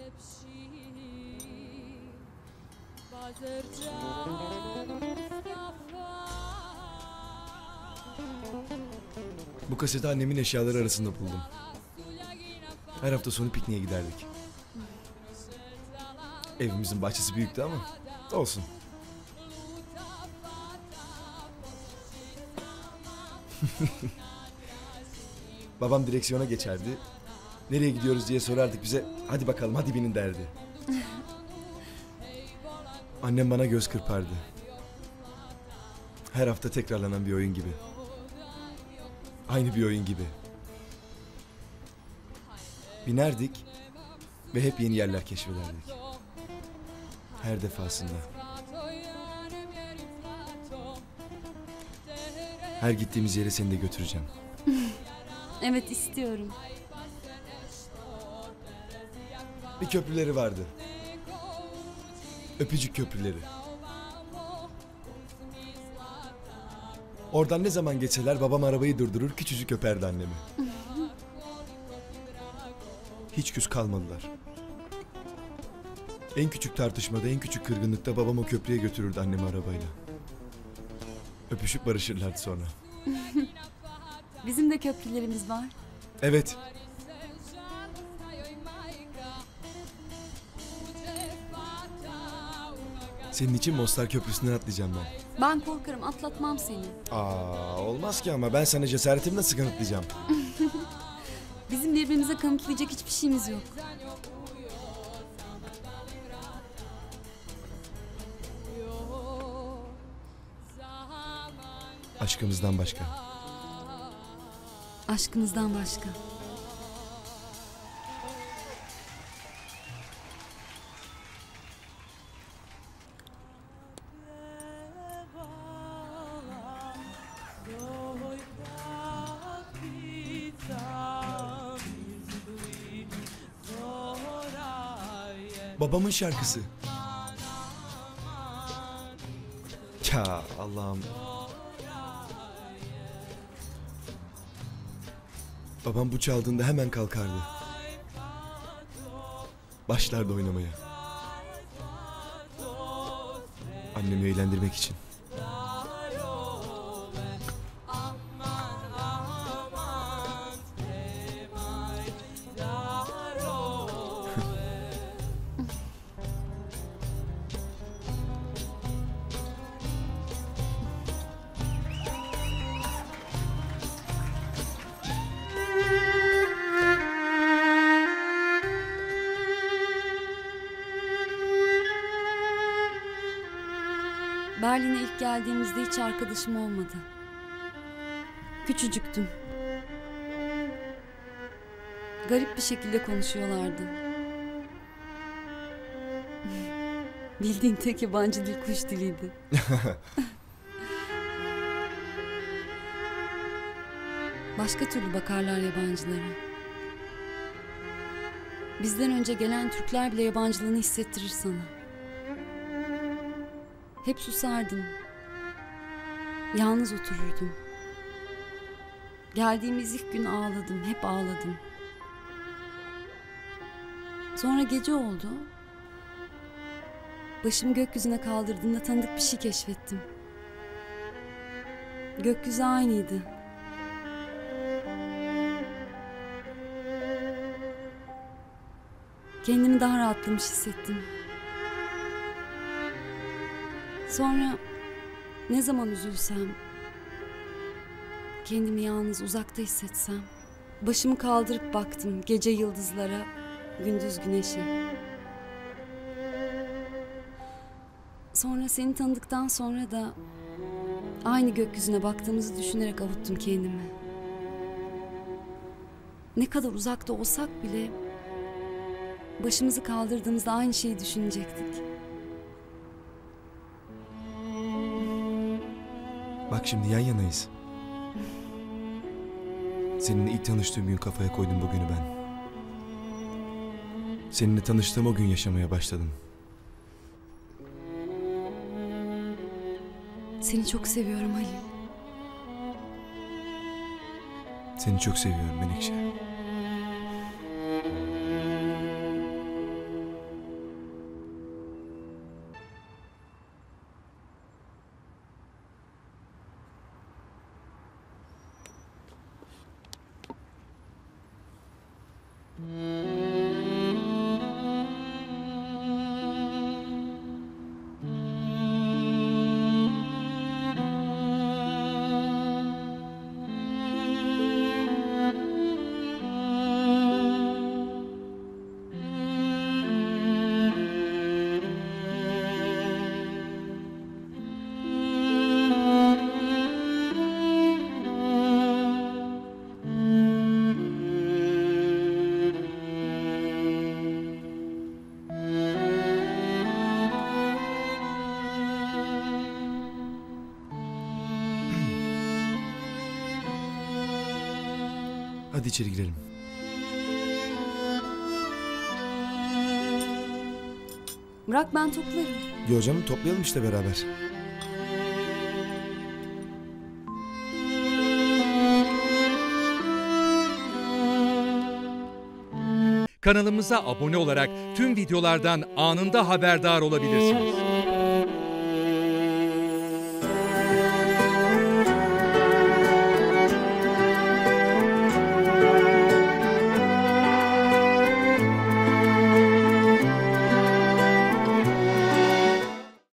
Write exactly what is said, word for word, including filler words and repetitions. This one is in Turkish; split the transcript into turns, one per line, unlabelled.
Bu kaseti annemin eşyaları arasında buldum. Her hafta sonu pikniğe giderdik. Evimizin bahçesi büyüktü ama olsun. Babam direksiyona geçerdi. Nereye gidiyoruz diye sorardık bize. Hadi bakalım, hadi binin derdi. Annem bana göz kırpardı. Her hafta tekrarlanan bir oyun gibi. Aynı bir oyun gibi. Binerdik ve hep yeni yerler keşfederdik. Her defasında. Her gittiğimiz yere seni de götüreceğim.
Evet, istiyorum.
Bir köprüleri vardı. Öpücük köprüleri. Oradan ne zaman geçseler babam arabayı durdurur, küçücük öperdi annemi. Hiç küs kalmadılar. En küçük tartışmada, en küçük kırgınlıkta babam o köprüye götürürdü annemi arabayla. Öpüşüp barışırlardı sonra.
Bizim de köprülerimiz var.
Evet. Senin için Mostar Köprüsü'nden atlayacağım ben.
Ben korkarım, atlatmam seni.
Aa, olmaz ki ama ben sana cesaretimi nasıl kanıtlayacağım?
Bizim birbirimize kanıtlayacak hiçbir şeyimiz yok.
Aşkımızdan başka.
Aşkımızdan başka.
Babamın şarkısı. Ya Allah'ım. Babam bu çaldığında hemen kalkardı. Başlardı oynamaya. Annemi eğlendirmek için.
Berlin'e ilk geldiğimizde hiç arkadaşım olmadı. Küçücüktüm. Garip bir şekilde konuşuyorlardı. Bildiğin tek yabancı dil kuş diliydi. Başka türlü bakarlar yabancılara. Bizden önce gelen Türkler bile yabancılığını hissettirir sana. Hep susardım. Yalnız otururdum. Geldiğimiz ilk gün ağladım, hep ağladım. Sonra gece oldu. Başımı gökyüzüne kaldırdığımda tanıdık bir şey keşfettim. Gökyüzü aynıydı. Kendimi daha rahatlamış hissettim. Sonra ne zaman üzülsem, kendimi yalnız uzakta hissetsem, başımı kaldırıp baktım gece yıldızlara, gündüz güneşe. Sonra seni tanıdıktan sonra da aynı gökyüzüne baktığımızı düşünerek avuttum kendimi. Ne kadar uzakta olsak bile başımızı kaldırdığımızda aynı şeyi düşünecektik.
Bak şimdi yan yanayız. Seninle ilk tanıştığım gün kafaya koydum bugünü ben. Seninle tanıştığım o gün yaşamaya başladım.
Seni çok seviyorum Halil.
Seni çok seviyorum Menekşe. Hadi içeri girelim.
Bırak ben toplarım.
Yo canım, toplayalım işte beraber.
Kanalımıza abone olarak tüm videolardan anında haberdar olabilirsiniz.